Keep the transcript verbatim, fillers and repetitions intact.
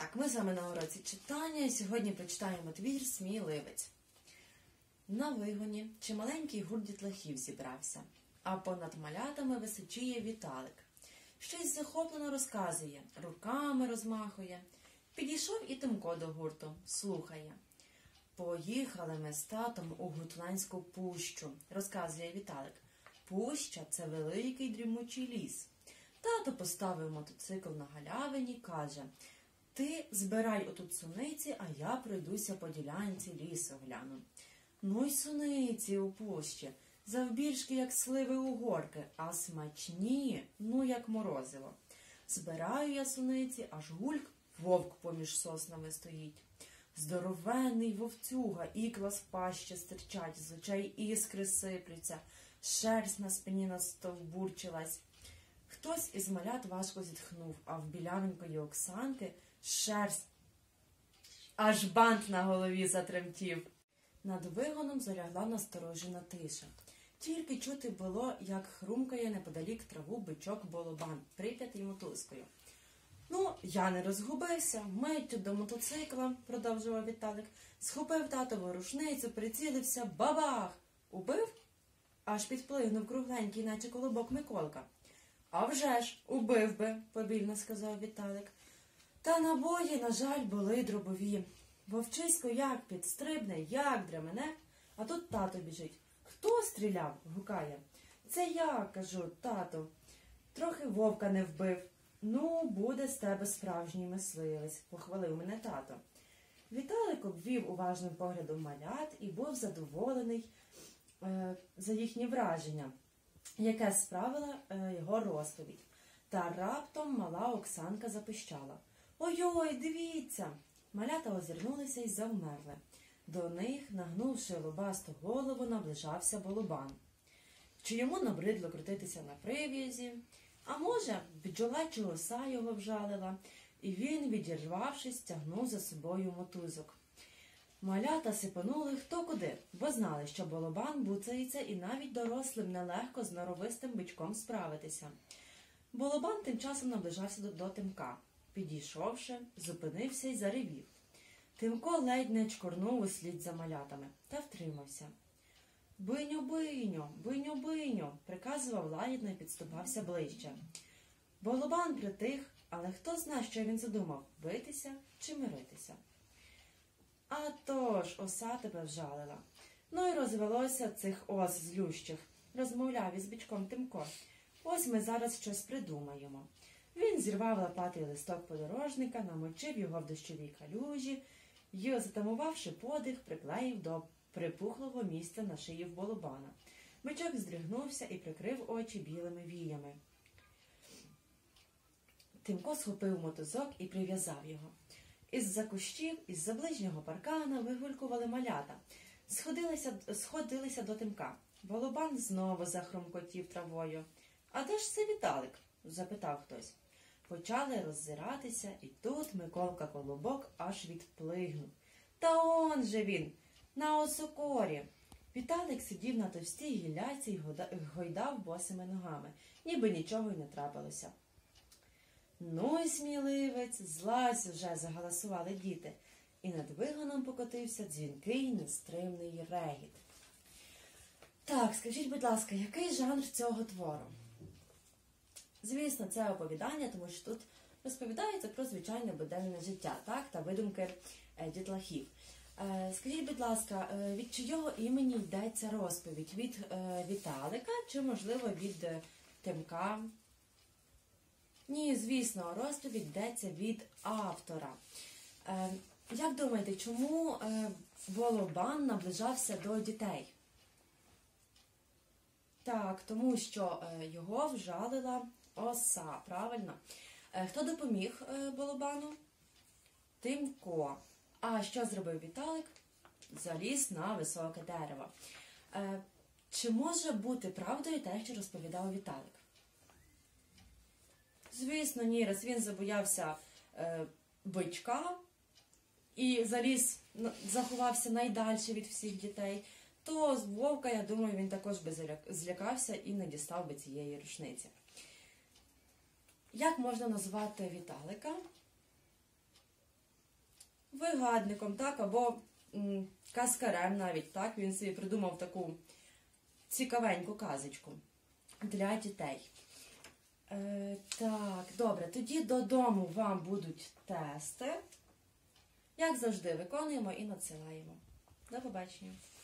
Так, ми з вами на уроці читання і сьогодні почитаємо твір «Сміливець». На вигоні чималенький гурт дітлахів зібрався, а понад малятами височіє Віталик. Щось захоплено розказує, руками розмахує. Підійшов і Тимко до гурту, слухає. Поїхали ми з татом у Гутланську пущу, розказує Віталик. Пуща – це великий дрімучий ліс. Тато поставив мотоцикл на галявині, каже: ти збирай отут суниці, а я пройдуся по ділянці лісу гляну. Ну й суниці у пущі, завбільшки, як сливи у горки, а смачні, ну як морозиво. Збираю я суниці, аж гульк, вовк поміж соснами стоїть. Здоровенний вовцюга, ікла з пащі стирчать, з очей іскри сиплються, шерсть на спині настовбурчилась. Хтось із малят важко зітхнув, а в білявенької Оксанки шерсть, аж бант на голові затремтів. Над вигоном залягла насторожена тиша. Тільки чути було, як хрумкає неподалік траву бичок Болобан, прип'ятий мотузкою. Ну, я не розгубився, миттю до мотоцикла, продовжував Віталик, схопив татову рушницю, прицілився, бабах! Убив? Аж підплигнув кругленький, наче колобок Миколка. А вже ж, убив би, побільно сказав Віталик. Та набої, на жаль, були дробові. Вовчисько як підстрибне, як дремене, а тут тато біжить. Хто стріляв? Гукає. Це я, кажу, тато. Трохи вовка не вбив. Ну, буде з тебе справжній мисливець, похвалив мене тато. Віталик обвів уважним поглядом малят і був задоволений е, за їхні враження, яке справила е, його розповідь. Та раптом мала Оксанка запищала. Ой-ой, дивіться! Малята озирнулися й завмерли. До них, нагнувши лобасту голову, наближався Болобан. Чи йому набридло крутитися на прив'язі? А може, бджолача оса його вжалила, і він, відірвавшись, тягнув за собою мотузок. Малята сипонули хто куди, бо знали, що Болобан буцається і навіть дорослим нелегко з норовистим бичком справитися. Болобан тим часом наближався до, до Тимка. Підійшовши, зупинився й заревів. Тимко ледь не чкорнув услід за малятами та втримався. «Биньо, биньо, биньо, биньо!» – приказував лагідно і підступався ближче. Болобан притих, але хто зна, що він задумав – битися чи миритися. «А тож, оса тебе вжалила. Ну й розвелося цих ос злющих», – розмовляв із бичком Тимко. «Ось ми зараз щось придумаємо». Він зірвав лопатий листок подорожника, намочив його в дощовій калюжі й, затамувавши подих, приклеїв до припухлого місця на шиї в Болобана. Бичок здригнувся і прикрив очі білими віями. Тимко схопив мотузок і прив'язав його. Із-за кущів, із-за ближнього паркана вигулькували малята. Сходилися, сходилися до Тимка. Болобан знову захрумкотів травою. «А де ж це Віталик?» – запитав хтось. Почали роззиратися, і тут Миколка Колобок аж відплигнув. Та он же він, на осокорі. Віталик сидів на товстій гілляці й гойдав босими ногами, ніби нічого й не трапилося. «Ну й сміливець, злазь уже!» – загаласували діти. І над вигоном покотився дзвінкий нестримний регіт. Так, скажіть, будь ласка, який жанр цього твору? Звісно, це оповідання, тому що тут розповідається про звичайне буденне життя, так, та видумки е, дітлахів. Е, скажіть, будь ласка, е, від чийого імені йдеться розповідь? Від е, Віталика чи, можливо, від е, Тимка? Ні, звісно, розповідь йдеться від автора. Е, як думаєте, чому е, Болобан наближався до дітей? Так, тому що е, його вжалила оса, правильно. Е, хто допоміг е, Болобану? Тимко. А що зробив Віталик? Заліз на високе дерево. Е, чи може бути правдою те, що розповідав Віталик? Звісно, ні, раз він забоявся е, бичка і заліз, заховався найдальше від всіх дітей, то з вовка, я думаю, він також би злякався і не дістав би цієї рушниці. Як можна назвати Віталика? вигадником, так, або м, казкарем навіть, так, він собі придумав таку цікавеньку казочку для дітей. Е, так, добре, тоді додому вам будуть тести. Як завжди, виконуємо і надсилаємо. До побачення.